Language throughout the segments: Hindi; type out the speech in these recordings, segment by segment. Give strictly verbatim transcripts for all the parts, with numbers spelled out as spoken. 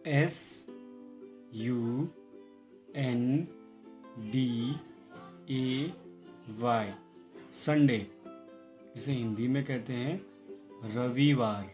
S U N D A Y, Sunday. इसे हिंदी में कहते हैं रविवार।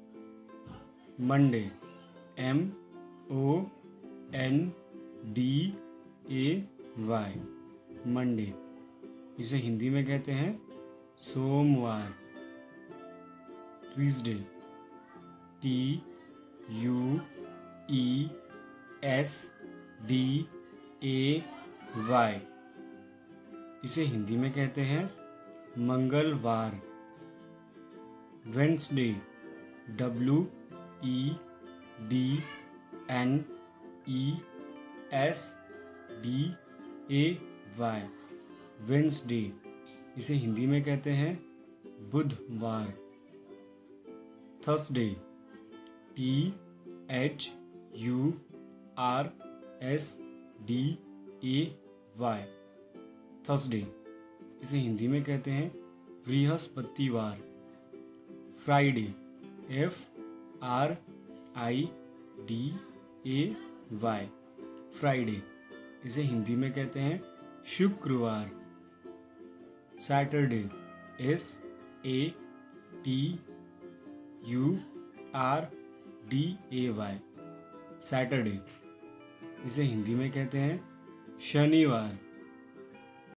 Monday, M O N D A Y, Monday. इसे हिंदी में कहते हैं सोमवार। Tuesday, T U E S D A Y, इसे हिंदी में कहते हैं मंगलवार। Wednesday, W E D N E S D A Y, Wednesday. इसे हिंदी में कहते हैं बुधवार। Thursday, T H U R S D A Y, Thursday. इसे हिंदी में कहते हैं बृहस्पतिवार। Friday, F R I D A Y, Friday. इसे हिंदी में कहते हैं शुक्रवार। Saturday, S A T U R D A Y, Saturday. इसे हिंदी में कहते हैं शनिवार।